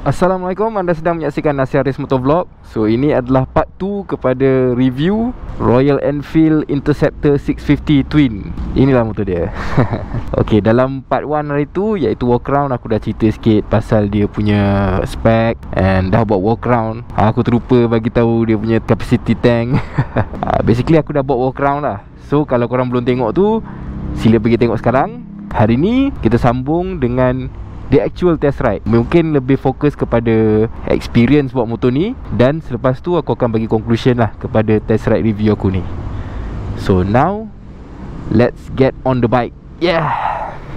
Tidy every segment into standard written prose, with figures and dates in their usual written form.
Assalamualaikum, anda sedang menyaksikan Nasiharis Motovlog. So ini adalah part 2 kepada review Royal Enfield Interceptor 650 Twin. Inilah motor dia. Okay, dalam part 1 hari tu, iaitu walk around, aku dah cerita sikit pasal dia punya spec and dah buat walk around. Aku terlupa bagi tahu dia punya capacity tank. Basically aku dah buat walk around lah. So kalau korang belum tengok tu, sila pergi tengok sekarang. Hari ni kita sambung dengan the actual test ride. Mungkin lebih fokus kepada experience buat motor ni, dan selepas tu aku akan bagi conclusion lah kepada test ride review aku ni. So now, let's get on the bike. Yeah.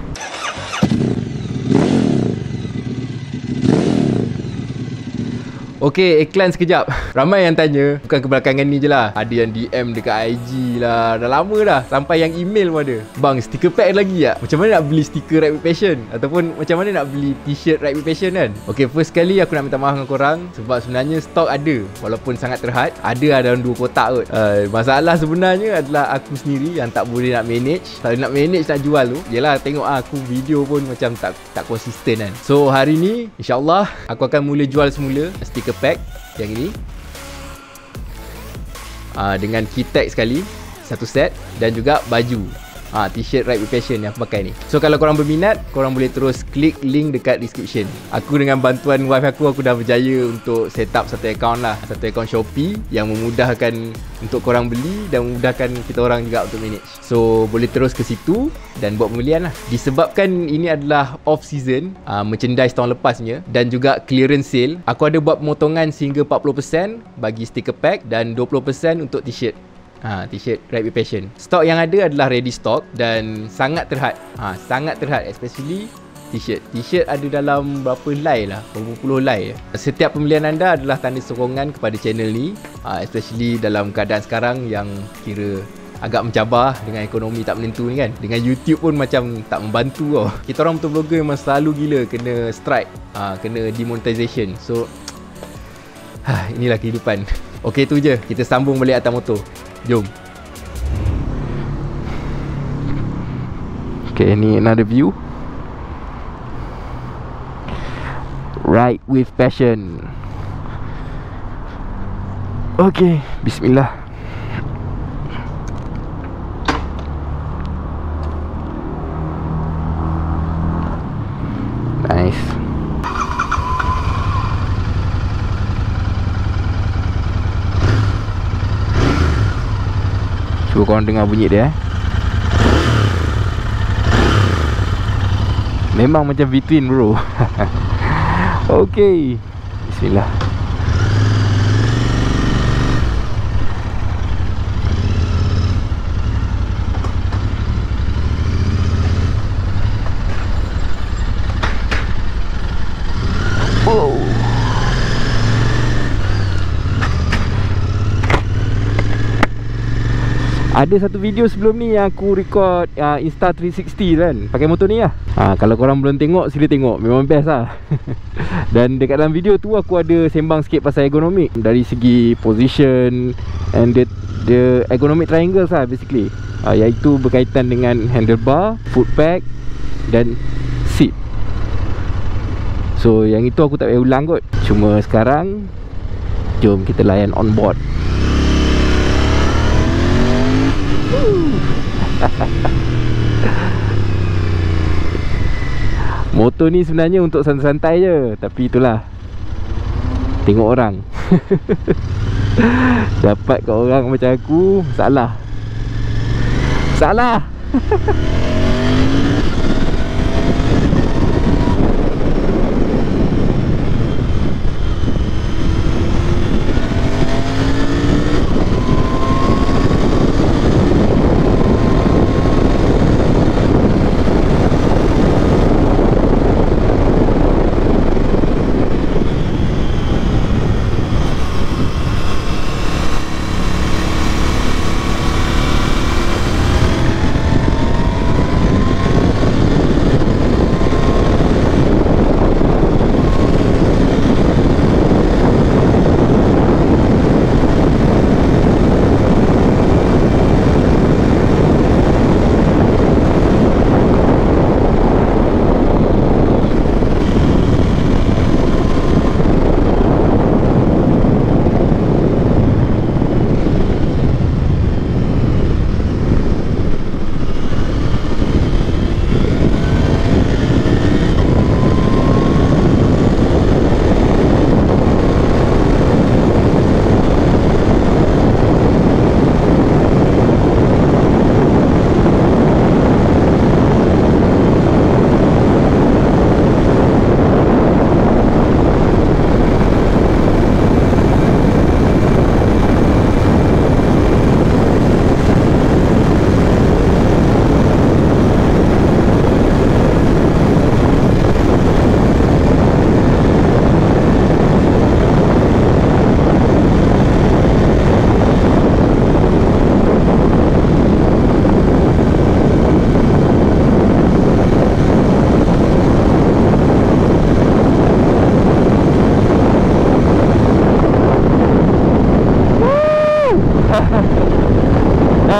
Okay, iklan sekejap. Ramai yang tanya, bukan kebelakangan ni je lah, ada yang DM dekat IG lah, dah lama dah, sampai yang email pun ada. Bang, sticker pack lagi tak? Macam mana nak beli stiker Ride with Passion? Ataupun macam mana nak beli t-shirt Ride with Passion kan? Okay, first kali aku nak minta maaf dengan korang, sebab sebenarnya stok ada, walaupun sangat terhad. Ada dalam 2 kotak kot. Masalah sebenarnya adalah aku sendiri yang tak boleh nak manage. Kalau nak manage nak jual tu, yelah, tengok aku video pun macam tak konsisten kan. So hari ni InsyaAllah aku akan mula jual semula stiker pack yang ini, dengan key tag sekali, satu set, dan juga baju t-shirt Ride with Passion yang aku pakai ni. So kalau korang berminat, korang boleh terus klik link dekat description. Aku dengan bantuan wife aku dah berjaya untuk set up satu account lah, satu account Shopee yang memudahkan untuk korang beli dan memudahkan kita orang juga untuk manage. So boleh terus ke situ dan buat pembelian lah. Disebabkan ini adalah off season, merchandise tahun lepasnya, dan juga clearance sale, aku ada buat pemotongan sehingga 40% bagi sticker pack dan 20% untuk t-shirt. T-shirt Ride with Passion. Stok yang ada adalah ready stock dan sangat terhad. Sangat terhad, especially t-shirt. T-shirt ada dalam berapa helai lah, berapa puluh helai. Setiap pembelian anda adalah tanda sokongan kepada channel ni, especially dalam keadaan sekarang yang kira agak mencabar dengan ekonomi tak menentu ni kan. Dengan YouTube pun macam tak membantu tau. Kita orang motovlogger memang selalu gila kena strike, kena demonetization. So inilah kehidupan. Okay, tu je. Kita sambung balik atas motor. Jom. Okay, ni another view. Ride with Passion. Okay, bismillah. Nice. Cuba korang dengar bunyi dia. Memang macam V-twin bro. Okay, bismillah. Wow. Ada satu video sebelum ni yang aku record Insta360 kan, pakai motor ni lah. Kalau korang belum tengok, sila tengok. Memang best lah. Dan dekat dalam video tu aku ada sembang sikit pasal ergonomik, dari segi position and the ergonomic triangles lah basically, iaitu berkaitan dengan handlebar, foot peg dan seat. So yang itu aku tak payah ulang kot. Cuma sekarang jom kita layan on board. Motor ni sebenarnya untuk santai-santai je, tapi itulah, tengok orang. Dapat kat orang macam aku, salah. Salah.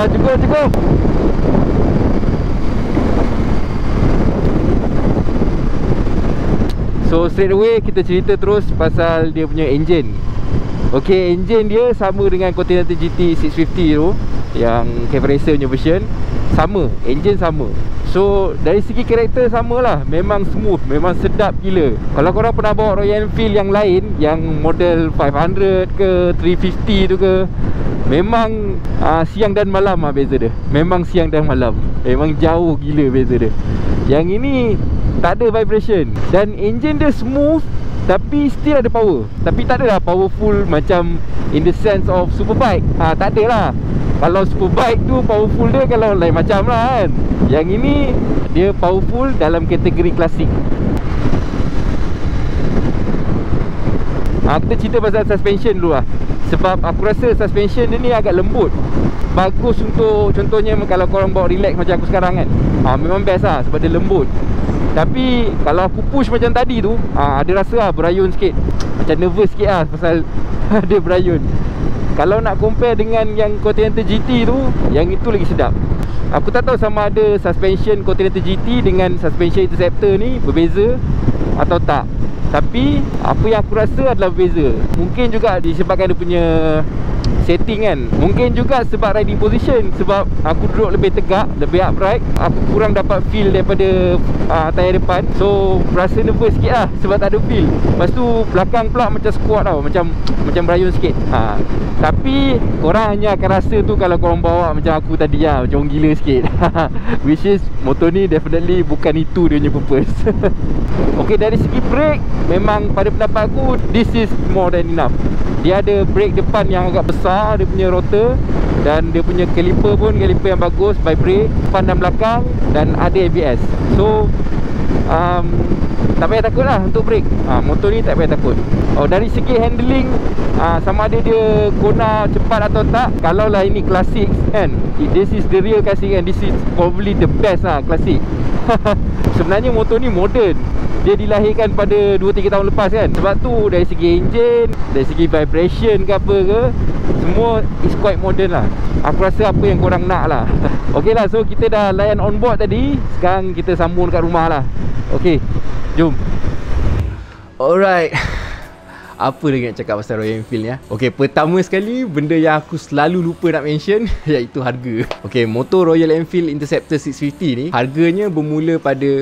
cukup. So straight away kita cerita terus pasal dia punya engine. Okay, engine dia sama dengan Continental GT 650 tu, yang cab racer punya version. Sama, engine sama. So dari segi karakter samalah. Memang smooth, memang sedap gila. Kalau korang pernah bawa Royal Enfield yang lain, yang model 500 ke 350 tu ke, memang siang dan malam lah beza dia. Memang siang dan malam. Memang jauh gila beza dia. Yang ini tak ada vibration. Dan engine dia smooth, tapi still ada power. Tapi tak adalah powerful macam in the sense of superbike. Tak ada lah. Kalau superbike tu powerful dia kalau lain macam lah kan. Yang ini dia powerful dalam kategori klasik. Kita cerita pasal suspension dulu lah. Sebab aku rasa suspension dia ni agak lembut. Bagus untuk, contohnya kalau korang bawa relax macam aku sekarang kan, memang best lah sebab dia lembut. Tapi kalau aku push macam tadi tu, ada rasa lah berayun sikit. Macam nervous sikit lah pasal dia berayun. Kalau nak compare dengan yang Continental GT tu, yang itu lagi sedap. Aku tak tahu sama ada suspension Continental GT dengan suspension Interceptor ni berbeza atau tak. Tapi apa yang aku rasa adalah berbeza. Mungkin juga disebabkan dia punya setting kan. Mungkin juga sebab riding position. Sebab aku duduk lebih tegak, lebih upright, aku kurang dapat feel daripada tayar depan. So rasa nervous sikit lah sebab tak ada feel. Lepas tu belakang pula macam squat tau, macam berayun sikit. Tapi korang hanya akan rasa tu kalau korang bawa macam aku tadi lah, macam orang gila sikit. Which is motor ni definitely bukan itu dia punya purpose. Okay, dari segi brake, memang pada pendapat aku this is more than enough. Dia ada brake depan yang agak besar, dia punya rotor, dan dia punya caliper pun caliper yang bagus, vibrate depan dan belakang, dan ada ABS. So tak payah takut lah untuk brake. Motor ni tak payah takut. Dari segi handling, sama ada dia kona cepat atau tak. Kalau lah ini klasik kan, this is the real klasik kan, this is probably the best lah klasik. Sebenarnya motor ni modern. Dia dilahirkan pada 2-3 tahun lepas kan. Sebab tu dari segi engine, dari segi vibration ke apa ke, semua is quite modern lah. Aku rasa apa yang korang nak lah. Ok lah, so kita dah layan on board tadi. Sekarang kita sambung dekat rumah lah. Ok, jom. Alright. Apa lagi nak cakap pasal Royal Enfield ni ya? Okay, pertama sekali benda yang aku selalu lupa nak mention iaitu harga. Okay, motor Royal Enfield Interceptor 650 ni harganya bermula pada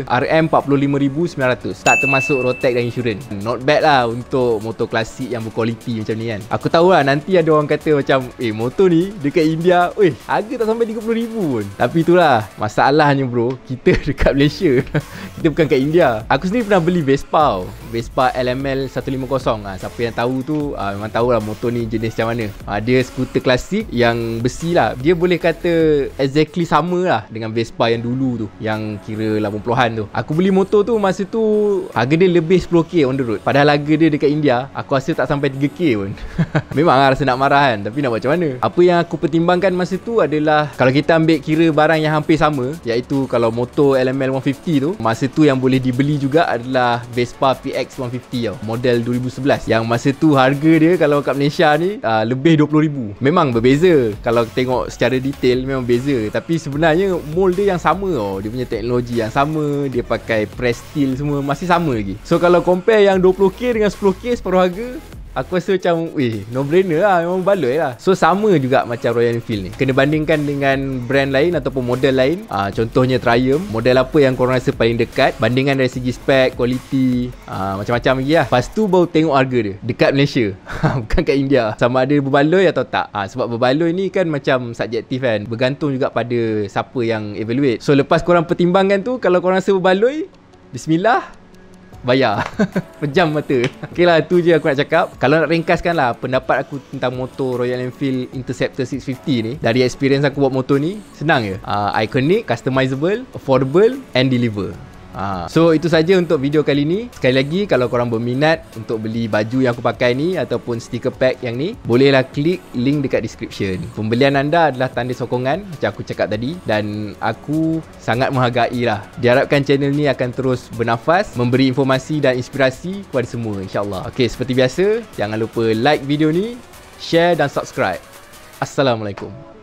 RM45,900. Tak termasuk road tax dan insurans. Not bad lah untuk motor klasik yang berkualiti macam ni kan. Aku tahu lah nanti ada orang kata macam motor ni dekat India, harga tak sampai RM30,000 pun. Tapi itulah masalahnya bro, kita dekat Malaysia. Kita bukan kat India. Aku sendiri pernah beli Vespa, Vespa LML 150. Siapa yang tahu tu memang tahu lah motor ni jenis macam mana. Dia skuter klasik yang besi lah. Dia boleh kata exactly sama lah dengan Vespa yang dulu tu, yang kira 80-an tu. Aku beli motor tu masa tu harga dia lebih 10k on the road. Padahal harga dia dekat India aku rasa tak sampai 3k pun. Memang lah rasa nak marah kan, tapi nak buat macam mana. Apa yang aku pertimbangkan masa tu adalah, kalau kita ambil kira barang yang hampir sama, iaitu kalau motor LML 150 tu, masa tu yang boleh dibeli juga adalah Vespa PX 150 tau, model 2011. Yang masa tu harga dia kalau kat Malaysia ni lebih 20,000. Memang berbeza. Kalau tengok secara detail memang beza. Tapi sebenarnya mold dia yang sama tau. Dia punya teknologi yang sama. Dia pakai press steel semua masih sama lagi. So kalau compare yang 20k dengan 10k separuh harga, aku rasa macam no brainer lah, memang baloi lah. So sama juga macam Royal Enfield ni, kena bandingkan dengan brand lain ataupun model lain. Contohnya Triumph, model apa yang korang rasa paling dekat, bandingan dari segi spek, kualiti, macam-macam lagi lah. Lepas tu baru tengok harga dia dekat Malaysia. Bukan kat India. Sama ada berbaloi atau tak. Sebab berbaloi ni kan macam subjektif kan, bergantung juga pada siapa yang evaluate. So lepas korang pertimbangkan tu, kalau korang rasa berbaloi, bismillah, bayar. Pejam mata. Ok lah, tu je aku nak cakap. Kalau nak ringkaskan lah pendapat aku tentang motor Royal Enfield Interceptor 650 ni, dari experience aku buat motor ni, senang je. Iconic, customizable, affordable and deliver. So itu saja untuk video kali ni. Sekali lagi, kalau korang berminat untuk beli baju yang aku pakai ni ataupun sticker pack yang ni, bolehlah klik link dekat description. Pembelian anda adalah tanda sokongan macam aku cakap tadi, dan aku sangat menghargai lah. Diharapkan channel ni akan terus bernafas, memberi informasi dan inspirasi kepada semua, insyaAllah. Ok, seperti biasa, jangan lupa like video ni, share dan subscribe. Assalamualaikum.